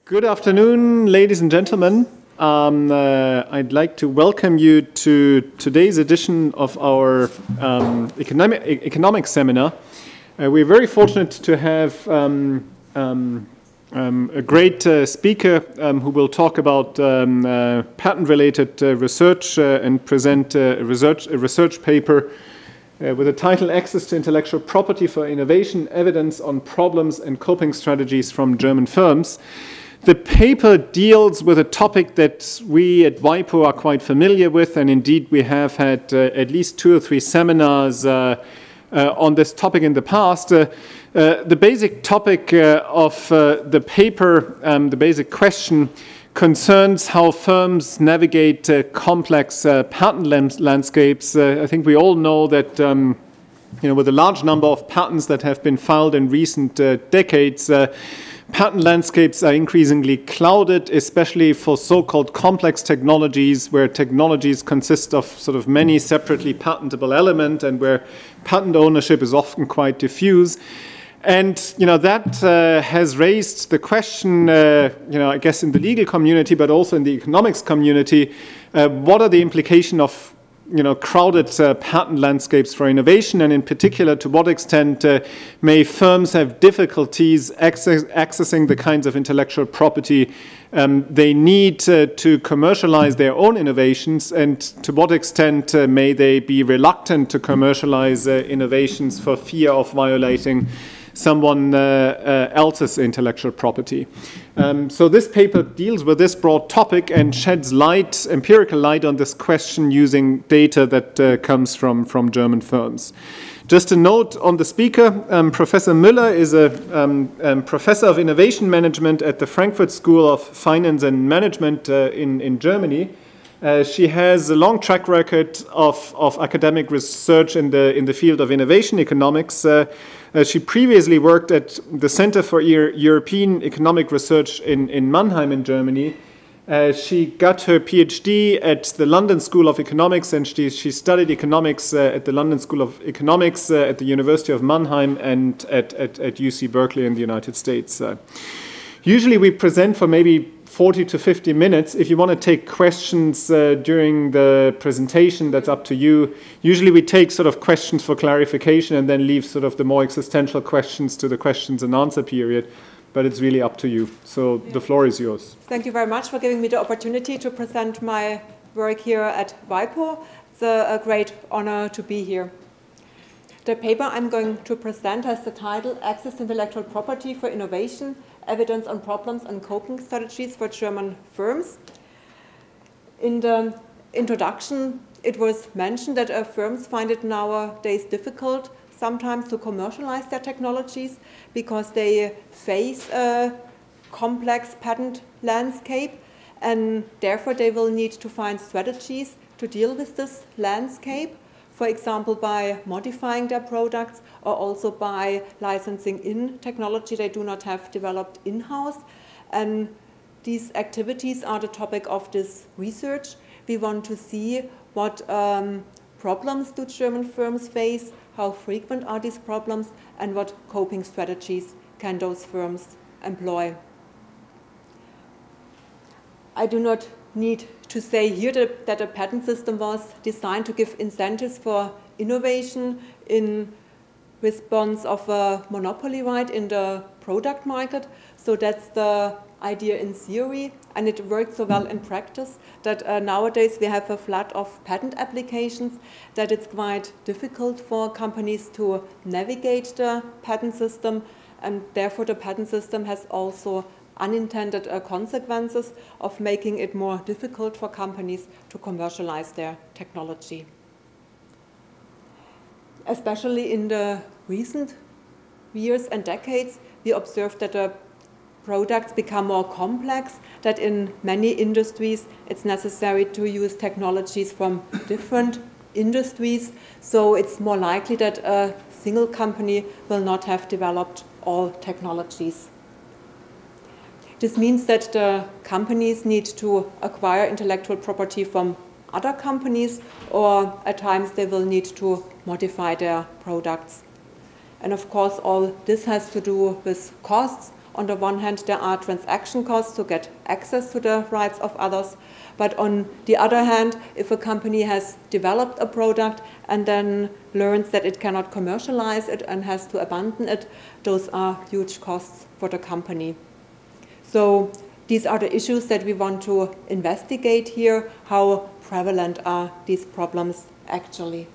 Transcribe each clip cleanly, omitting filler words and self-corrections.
Good afternoon, ladies and gentlemen. I'd like to welcome you to today's edition of our economic seminar. We're very fortunate to have a great speaker who will talk about patent-related research and present a research paper with the title Access to Intellectual Property for Innovation, Evidence on Problems and Coping Strategies from German Firms. The paper deals with a topic that we at WIPO are quite familiar with, and indeed we have had at least 2 or 3 seminars on this topic in the past. The basic topic of the paper, the basic question, concerns how firms navigate complex patent landscapes. I think we all know that with a large number of patents that have been filed in recent decades, patent landscapes are increasingly clouded, especially for so-called complex technologies, where technologies consist of sort of many separately patentable elements and where patent ownership is often quite diffuse. And that has raised the question, I guess in the legal community, but also in the economics community, what are the implications of crowded patent landscapes for innovation, and in particular, to what extent may firms have difficulties accessing the kinds of intellectual property they need to commercialize their own innovations, and to what extent may they be reluctant to commercialize innovations for fear of violating someone else's intellectual property. So this paper deals with this broad topic and sheds light, empirical light, on this question using data that comes from German firms. Just a note on the speaker, Professor Müller is a professor of innovation management at the Frankfurt School of Finance and Management in Germany. She has a long track record of academic research in the field of innovation economics. She previously worked at the Center for European Economic Research in Mannheim in Germany. She got her PhD at the London School of Economics, and she studied economics at the London School of Economics at the University of Mannheim and at UC Berkeley in the United States. Usually we present for maybe 40 to 50 minutes. If you want to take questions during the presentation, that's up to you. Usually we take sort of questions for clarification and then leave sort of the more existential questions to the questions and answer period. But it's really up to you. So the floor is yours. Thank you very much for giving me the opportunity to present my work here at WIPO. It's a great honor to be here. The paper I'm going to present has the title Access to Intellectual Property for Innovation, Evidence on Problems and Coping Strategies for German Firms. In the introduction, it was mentioned that firms find it nowadays difficult sometimes to commercialize their technologies because they face a complex patent landscape, and therefore they will need to find strategies to deal with this landscape. For example, by modifying their products, or also by licensing in technology they do not have developed in-house. And these activities are the topic of this research. We want to see what problems do German firms face, how frequent are these problems, and what coping strategies can those firms employ. I do not need to say here that a patent system was designed to give incentives for innovation in response of a monopoly right in the product market. So that's the idea in theory, and it works so well in practice that nowadays we have a flood of patent applications, that it's quite difficult for companies to navigate the patent system, and therefore the patent system has also unintended consequences of making it more difficult for companies to commercialize their technology. Especially in the recent years and decades, we observed that the products become more complex, that in many industries it's necessary to use technologies from different industries, so it's more likely that a single company will not have developed all technologies. This means that the companies need to acquire intellectual property from other companies, or at times they will need to modify their products. And of course, all this has to do with costs On the one hand, there are transaction costs to get access to the rights of others. But on the other hand, if a company has developed a product and then learns that it cannot commercialize it and has to abandon it, those are huge costs for the company. So these are the issues that we want to investigate here. How prevalent are these problems actually?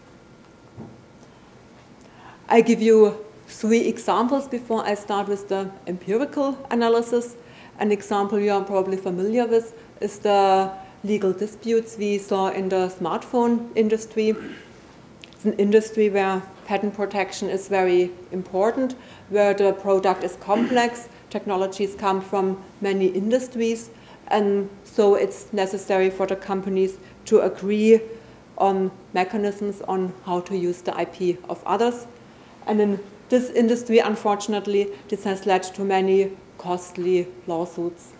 I give you 3 examples before I start with the empirical analysis. An example you are probably familiar with is the legal disputes we saw in the smartphone industry. It's an industry where patent protection is very important, where the product is complex, technologies come from many industries, and so it's necessary for the companies to agree on mechanisms on how to use the IP of others. And in this industry, unfortunately, this has led to many costly lawsuits.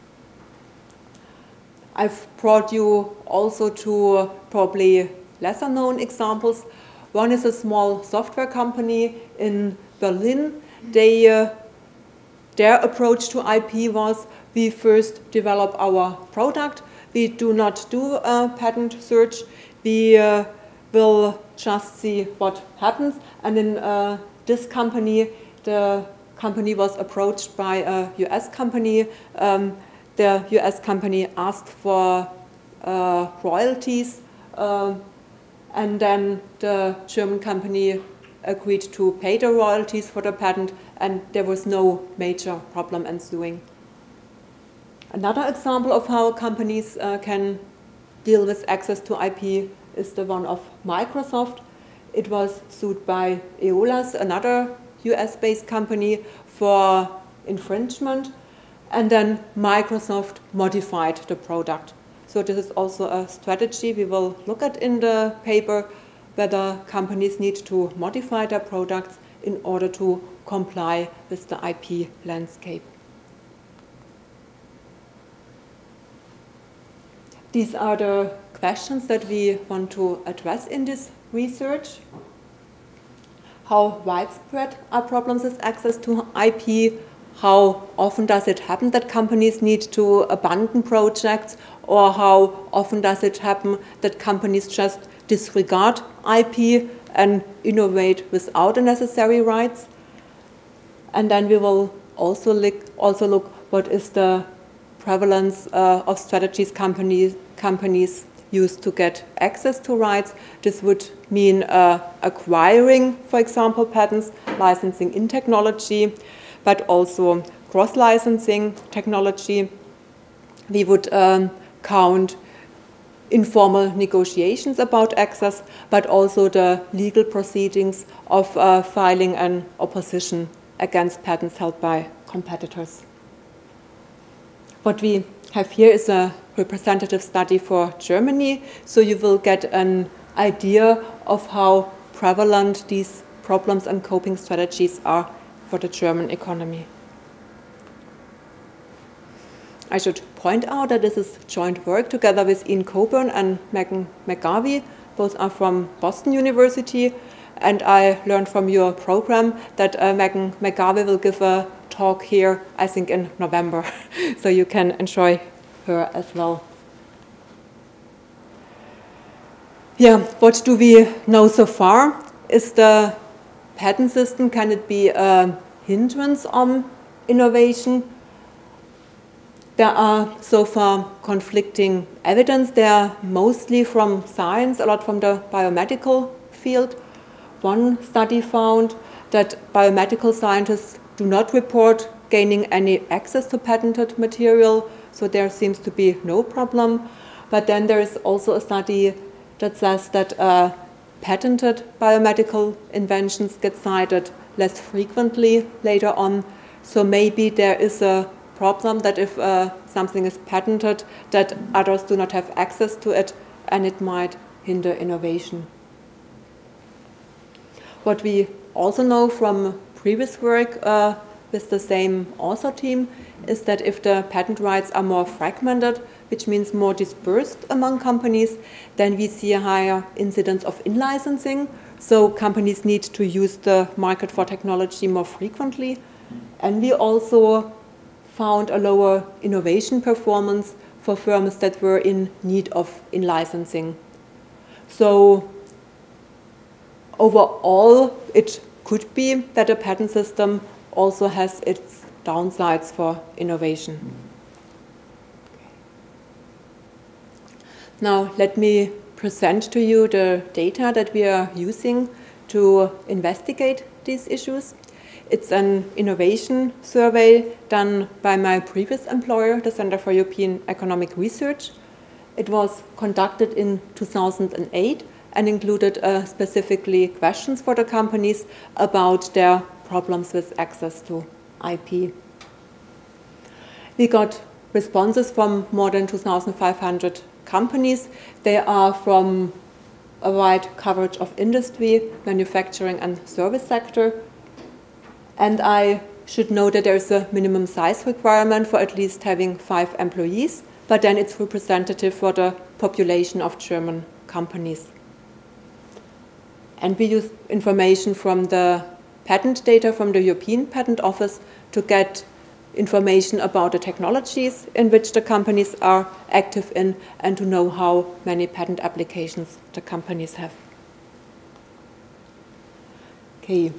I've brought you also 2 probably lesser known examples. One is a small software company in Berlin. Their approach to IP was, we first develop our product. We do not do a patent search. We will just see what happens. And in this company, the company was approached by a US company. The US company asked for royalties, and then the German company agreed to pay the royalties for the patent, and there was no major problem ensuing. Another example of how companies can deal with access to IP is the one of Microsoft. It was sued by Eolas, another US-based company, for infringement, and then Microsoft modified the product. So this is also a strategy we will look at in the paper, whether companies need to modify their products in order to comply with the IP landscape. These are the questions that we want to address in this research. How widespread are problems with access to IP? How often does it happen that companies need to abandon projects? Or how often does it happen that companies just disregard IP and innovate without the necessary rights? And then we will also look what is the prevalence of strategies companies use to get access to rights. This would mean acquiring, for example, patents, licensing in technology, but also cross-licensing technology. We would count informal negotiations about access, but also the legal proceedings of filing an opposition against patents held by competitors. What we have here is a representative study for Germany, so you will get an idea of how prevalent these problems and coping strategies are for the German economy. I should point out that this is joint work together with Ian Coburn and Megan McGarvey. Both are from Boston University, and I learned from your program that Megan McGarvey will give a talk here, I think in November, so you can enjoy her as well. Yeah, what do we know so far? Is the patent system, can it be a hindrance on innovation? There are so far conflicting evidence. They are mostly from science, a lot from the biomedical field. One study found that biomedical scientists do not report gaining any access to patented material, so there seems to be no problem. But then there is also a study that says that patented biomedical inventions get cited less frequently later on. So maybe there is a problem that if something is patented, that others do not have access to it, and it might hinder innovation. What we also know from previous work with the same author team is that if the patent rights are more fragmented, which means more dispersed among companies, then we see a higher incidence of in-licensing. So companies need to use the market for technology more frequently. And we also found a lower innovation performance for firms that were in need of in-licensing. So overall, it could be that a patent system also has its downsides for innovation. Now let me present to you the data that we are using to investigate these issues. It's an innovation survey done by my previous employer, the Center for European Economic Research. It was conducted in 2008 and included specifically questions for the companies about their problems with access to IP. We got responses from more than 2,500 companies. They are from a wide coverage of industry, manufacturing and service sector. And I should note that there's a minimum size requirement for at least having 5 employees, but then it's representative for the population of German companies. And we use information from the patent data from the European Patent Office to get information about the technologies in which the companies are active in and to know how many patent applications the companies have. Okay.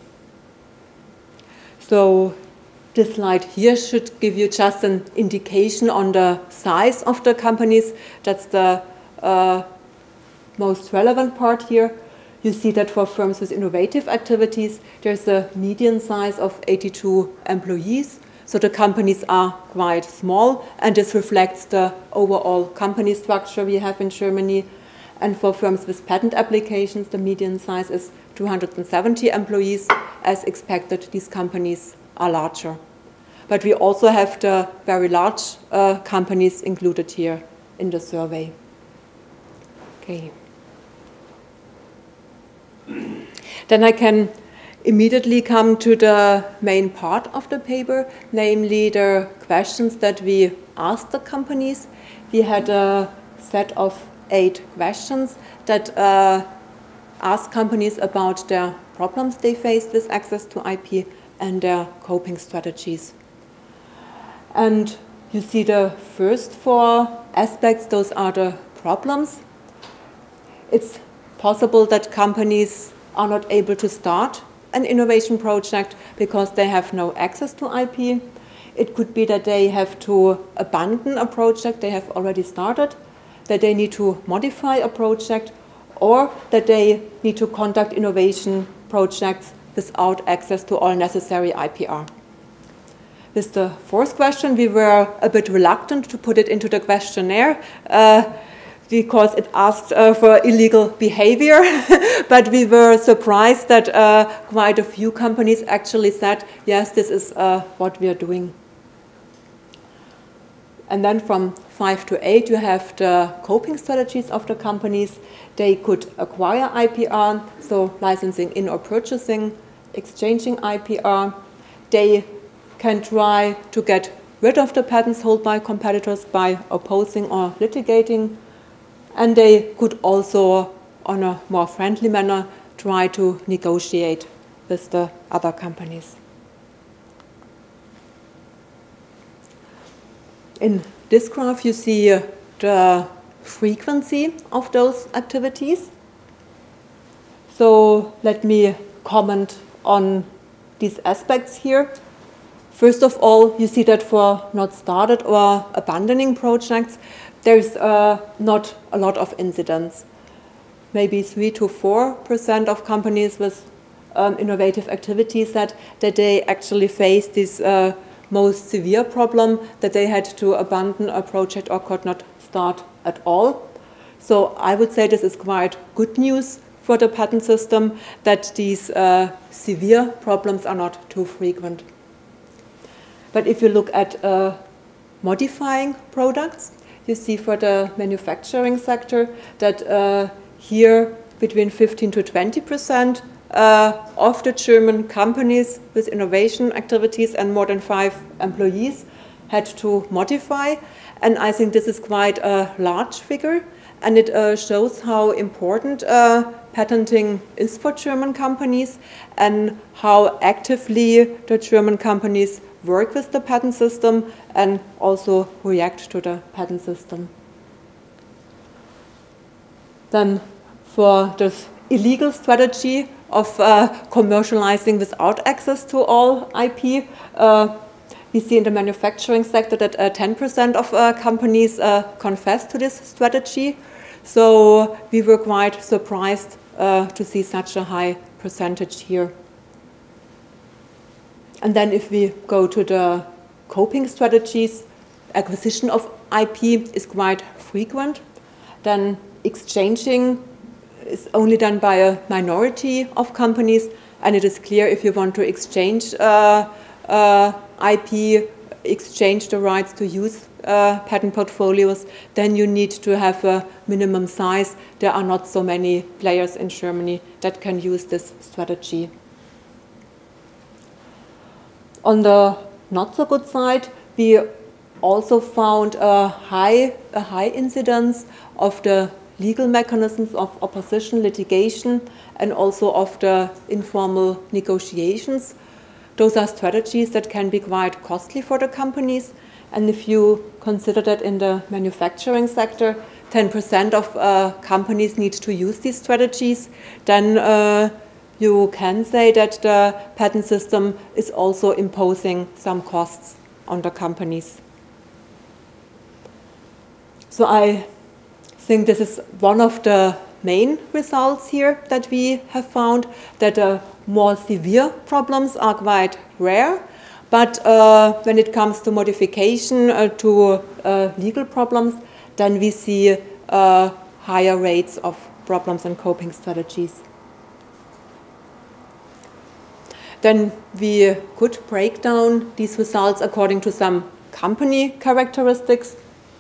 So this slide here should give you just an indication on the size of the companies. That's the most relevant part here. You see that for firms with innovative activities, there's a median size of 82 employees. So the companies are quite small, and this reflects the overall company structure we have in Germany. And for firms with patent applications, the median size is 270 employees. As expected, these companies are larger. But we also have the very large companies included here in the survey. Okay. Then I can immediately come to the main part of the paper, namely the questions that we asked the companies. We had a set of 8 questions that asked companies about their problems they faced with access to IP and their coping strategies. And you see the first 4 aspects, those are the problems. It's possible that companies are not able to start an innovation project because they have no access to IP. It could be that they have to abandon a project they have already started, that they need to modify a project, or that they need to conduct innovation projects without access to all necessary IPR. With the 4th question, we were a bit reluctant to put it into the questionnaire because it asks for illegal behavior, but we were surprised that quite a few companies actually said, yes, this is what we are doing. And then from 5 to 8, you have the coping strategies of the companies. They could acquire IPR, so licensing in or purchasing, exchanging IPR. They can try to get rid of the patents held by competitors by opposing or litigating. And they could also, on a more friendly manner, try to negotiate with the other companies. In this graph, you see the frequency of those activities. So let me comment on these aspects here. First of all, you see that for not started or abandoning projects, there's not a lot of incidents. Maybe 3 to 4% of companies with innovative activities said that they actually face this most severe problem, that they had to abandon a project or could not start at all. So I would say this is quite good news for the patent system, that these severe problems are not too frequent. But if you look at modifying products, you see for the manufacturing sector that here between 15 to 20% of the German companies with innovation activities and more than 5 employees had to modify, and I think this is quite a large figure, and it shows how important patenting is for German companies and how actively the German companies work with the patent system and also react to the patent system. Then for this illegal strategy of commercializing without access to all IP, we see in the manufacturing sector that 10% of companies confess to this strategy. So we were quite surprised to see such a high percentage here. And then if we go to the coping strategies, acquisition of IP is quite frequent. Then exchanging is only done by a minority of companies, and it is clear if you want to exchange IP, exchange the rights to use patent portfolios, then you need to have a minimum size. There are not so many players in Germany that can use this strategy. On the not so good side, we also found a high incidence of the legal mechanisms of opposition, litigation, and also of the informal negotiations. Those are strategies that can be quite costly for the companies. And if you consider that in the manufacturing sector, 10% of companies need to use these strategies, then you can say that the patent system is also imposing some costs on the companies. So I think this is one of the main results here that we have found, that more severe problems are quite rare, but when it comes to modification to legal problems, then we see higher rates of problems and coping strategies. Then we could break down these results according to some company characteristics.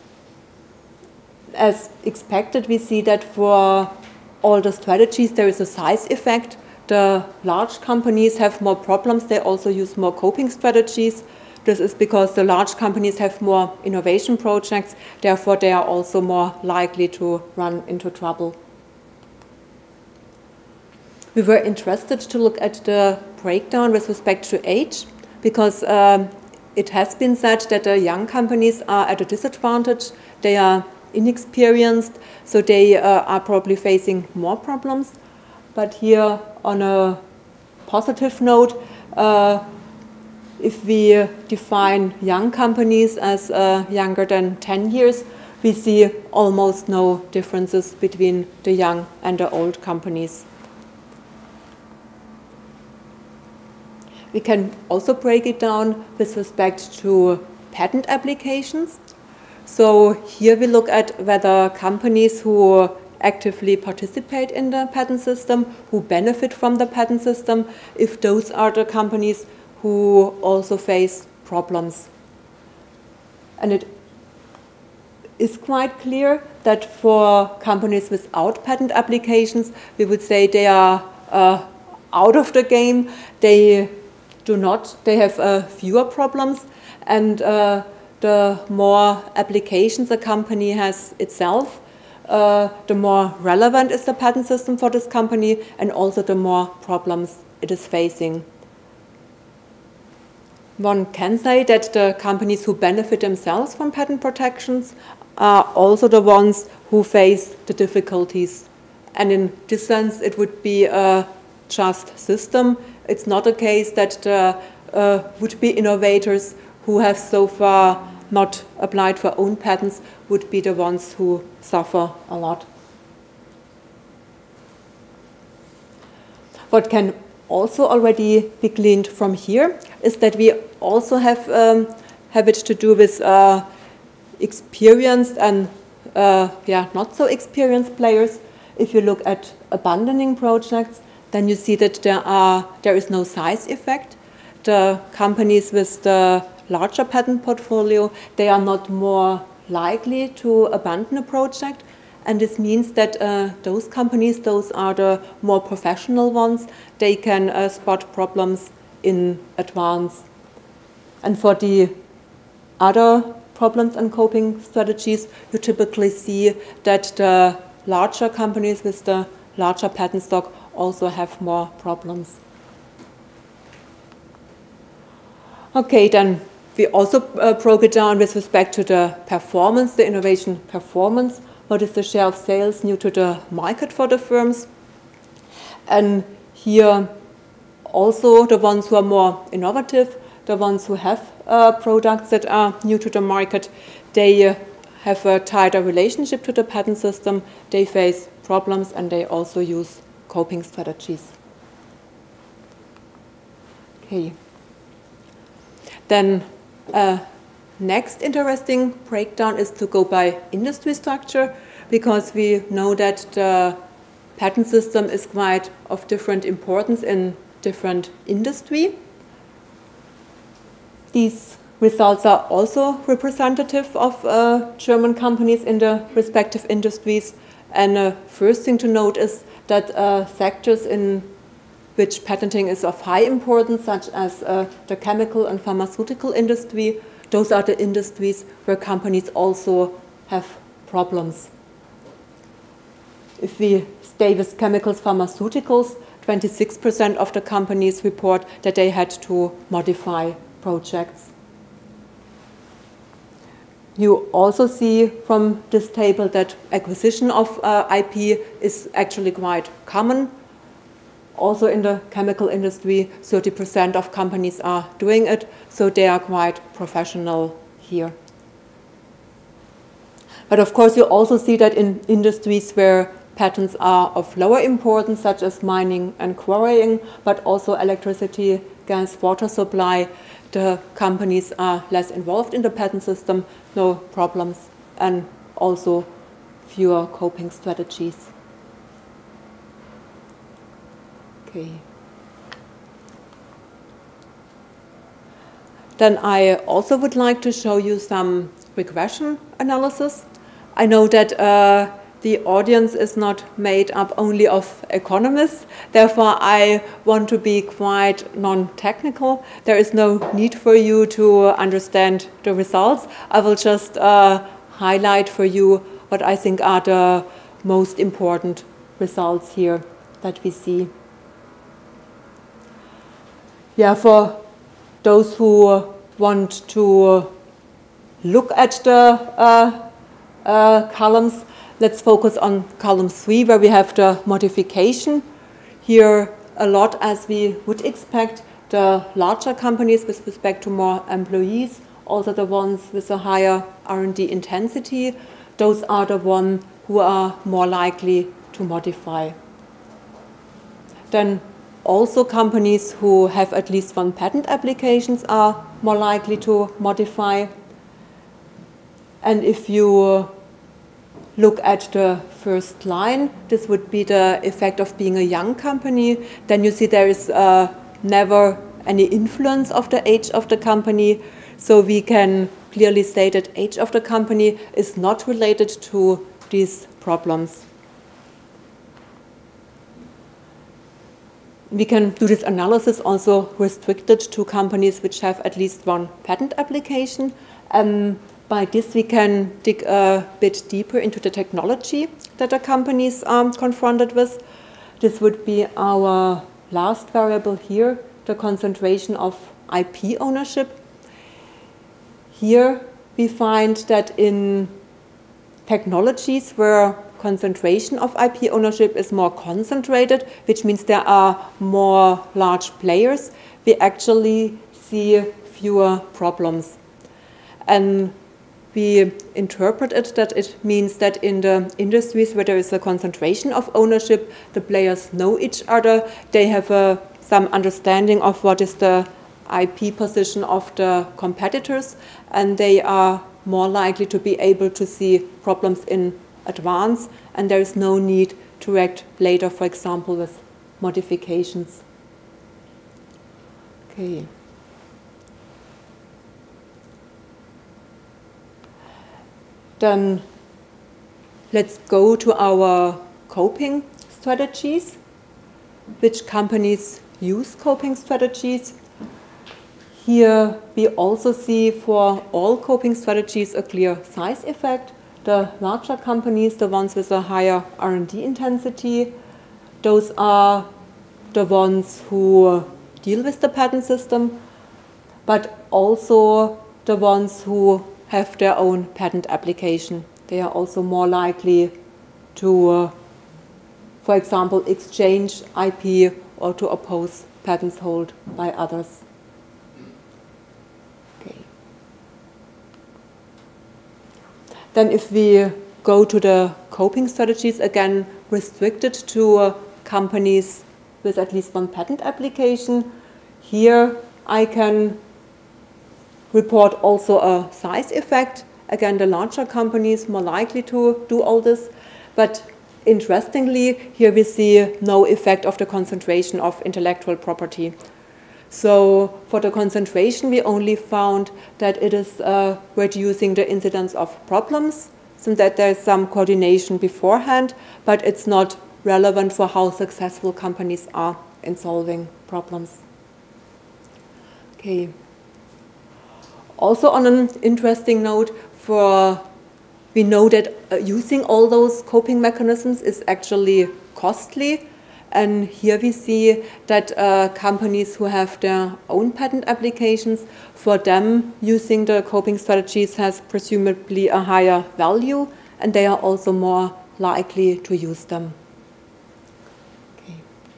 As expected, we see that for all the strategies there is a size effect. The large companies have more problems, they also use more coping strategies. This is because the large companies have more innovation projects, therefore they are also more likely to run into trouble. We were interested to look at the breakdown with respect to age, because it has been said that the young companies are at a disadvantage. They are inexperienced, so they are probably facing more problems. But here, on a positive note, if we define young companies as younger than 10 years, we see almost no differences between the young and the old companies. We can also break it down with respect to patent applications. So here we look at whether companies who actively participate in the patent system, who benefit from the patent system, if those are the companies who also face problems. And it is quite clear that for companies without patent applications, we would say they are out of the game. They have fewer problems, and the more applications a company has itself, the more relevant is the patent system for this company, and also the more problems it is facing. One can say that the companies who benefit themselves from patent protections are also the ones who face the difficulties. And in this sense, it would be a just system. It's not a case that there would be innovators who have so far not applied for own patents would be the ones who suffer a lot. What can also already be gleaned from here is that we also have it to do with experienced and not so experienced players. If you look at abandoning projects, then you see that there is no size effect. The companies with the larger patent portfolio, they are not more likely to abandon a project. And this means that those companies, those are the more professional ones, they can spot problems in advance. And for the other problems and coping strategies, you typically see that the larger companies with the larger patent stock also have more problems. Okay, then we also broke it down with respect to the performance, the innovation performance. What is the share of sales new to the market for the firms? And here also the ones who are more innovative, the ones who have products that are new to the market, they have a tighter relationship to the patent system, they face problems, and they also use coping strategies. Okay. Then next interesting breakdown is to go by industry structure, because we know that the patent system is quite of different importance in different industry. These results are also representative of German companies in the respective industries. And first thing to note is that sectors in which patenting is of high importance, such as the chemical and pharmaceutical industry, those are the industries where companies also have problems. If we stay with chemicals, pharmaceuticals, 26% of the companies report that they had to modify projects. You also see from this table that acquisition of IP is actually quite common. Also in the chemical industry, 30% of companies are doing it, so they are quite professional here. But of course, you also see that in industries where patents are of lower importance, such as mining and quarrying, but also electricity, gas, water supply, the companies are less involved in the patent system, no problems, and also fewer coping strategies. Okay. Then I also would like to show you some regression analysis. I know that the audience is not made up only of economists, therefore I want to be quite non-technical. There is no need for you to understand the results. I will just highlight for you what I think are the most important results here that we see. Yeah, for those who want to look at the columns, let's focus on column 3, where we have the modification. Here, a lot as we would expect, the larger companies with respect to more employees, also the ones with a higher R&D intensity, those are the ones who are more likely to modify. Then also companies who have at least one patent applications are more likely to modify. And if you look at the first line, this would be the effect of being a young company, then you see there is never any influence of the age of the company. So we can clearly say that age of the company is not related to these problems. We can do this analysis also restricted to companies which have at least one patent application. By this, we can dig a bit deeper into the technology that the companies are confronted with. This would be our last variable here, the concentration of IP ownership. Here, we find that in technologies where concentration of IP ownership is more concentrated, which means there are more large players, we actually see fewer problems. And we interpret it that it means that in the industries where there is a concentration of ownership, the players know each other, they have some understanding of what is the IP position of the competitors, and they are more likely to be able to see problems in advance, and there is no need to react later, for example, with modifications. Okay. Then let's go to our coping strategies. Which companies use coping strategies? Here we also see for all coping strategies a clear size effect. The larger companies, the ones with a higher R&D intensity, those are the ones who deal with the patent system, but also the ones who have their own patent application. They are also more likely to, for example, exchange IP or to oppose patents held by others. Okay. Then if we go to the coping strategies, again restricted to companies with at least one patent application, here I can report also a size effect. Again, the larger companies more likely to do all this, but interestingly, here we see no effect of the concentration of intellectual property. So for the concentration, we only found that it is reducing the incidence of problems, so that there is some coordination beforehand, but it's not relevant for how successful companies are in solving problems. Okay. Also on an interesting note, we know that using all those coping mechanisms is actually costly. And here we see that companies who have their own patent applications, for them using the coping strategies has presumably a higher value, and they are also more likely to use them. Okay.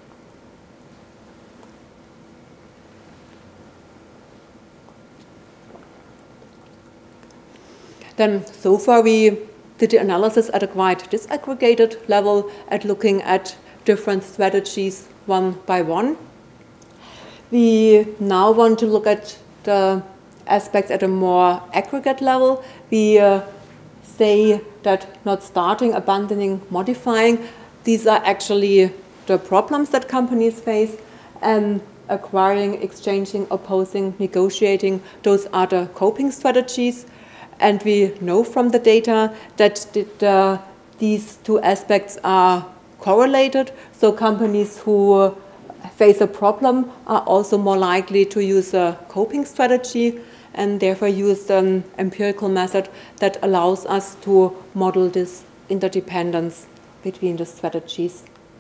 Then so far we did the analysis at a quite disaggregated level at looking at different strategies one by one. We now want to look at the aspects at a more aggregate level. We say that not starting, abandoning, modifying, these are actually the problems that companies face, and acquiring, exchanging, opposing, negotiating, those are the coping strategies. And we know from the data that these two aspects are correlated. So companies who face a problem are also more likely to use a coping strategy, and therefore use an empirical method that allows us to model this interdependence between the strategies.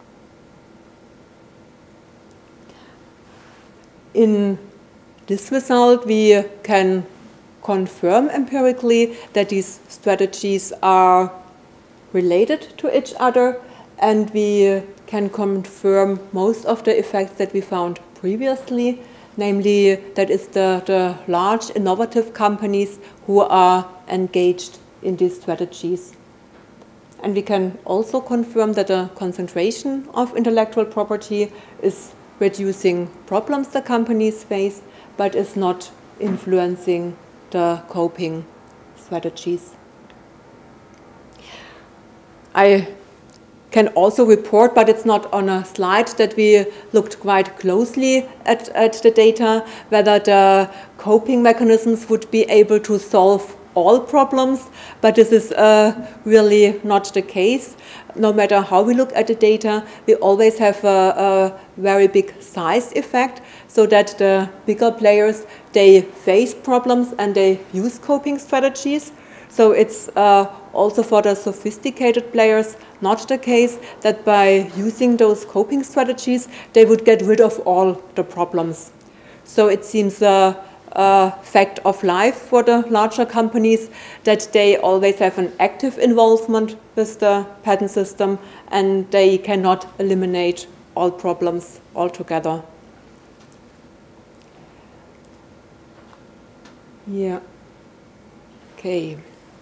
In this result, we can confirm empirically that these strategies are related to each other, and we can confirm most of the effects that we found previously, namely that it's the large innovative companies who are engaged in these strategies. And we can also confirm that the concentration of intellectual property is reducing problems the companies face, but is not influencing the coping strategies. I can also report, but it's not on a slide, that we looked quite closely at the data, whether the coping mechanisms would be able to solve all problems, but this is really not the case. No matter how we look at the data, we always have a very big size effect, so that the bigger players, they face problems and they use coping strategies. So it's also for the sophisticated players not the case that by using those coping strategies, they would get rid of all the problems. So it seems a fact of life for the larger companies that they always have an active involvement with the patent system, and they cannot eliminate all problems altogether. Yeah. Okay.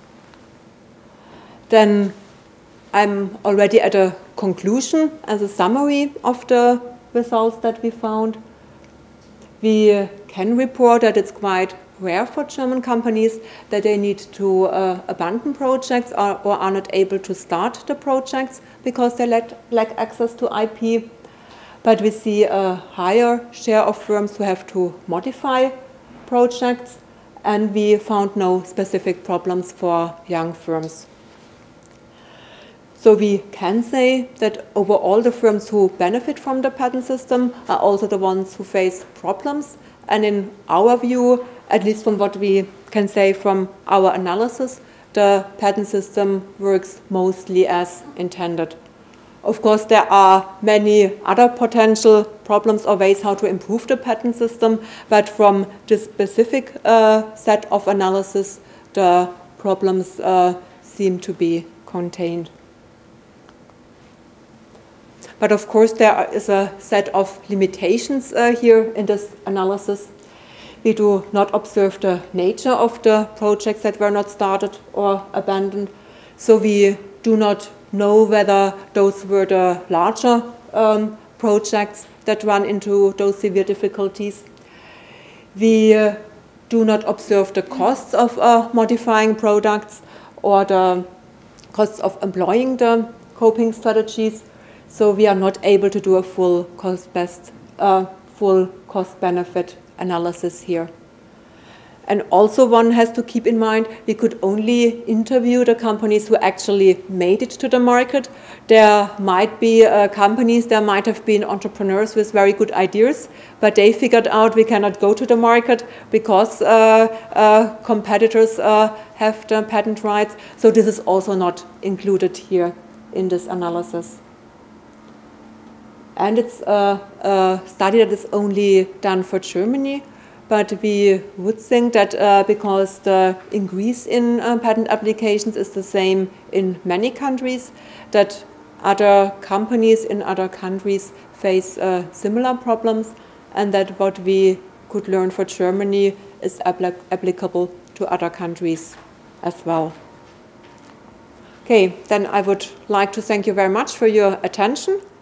Then I'm already at a conclusion as a summary of the results that we found. We can report that it's quite rare for German companies that they need to abandon projects or are not able to start the projects because they lack access to IP. But we see a higher share of firms who have to modify projects, and we found no specific problems for young firms. So we can say that overall the firms who benefit from the patent system are also the ones who face problems, And in our view, at least from what we can say from our analysis, the patent system works mostly as intended. Of course, there are many other potential problems or ways how to improve the patent system, but from this specific set of analysis, the problems seem to be contained. But of course, there is a set of limitations here in this analysis. We do not observe the nature of the projects that were not started or abandoned, so we do not know whether those were the larger projects that run into those severe difficulties. We do not observe the costs of modifying products or the costs of employing the coping strategies, so we are not able to do a full cost-benefit analysis here. And also one has to keep in mind, we could only interview the companies who actually made it to the market. There might be companies, there might have been entrepreneurs with very good ideas, but they figured out we cannot go to the market because competitors have the patent rights. So this is also not included here in this analysis. And it's a study that is only done for Germany. But we would think that because the increase in patent applications is the same in many countries, that other companies in other countries face similar problems, and that what we could learn for Germany is applicable to other countries as well. Okay, then I would like to thank you very much for your attention.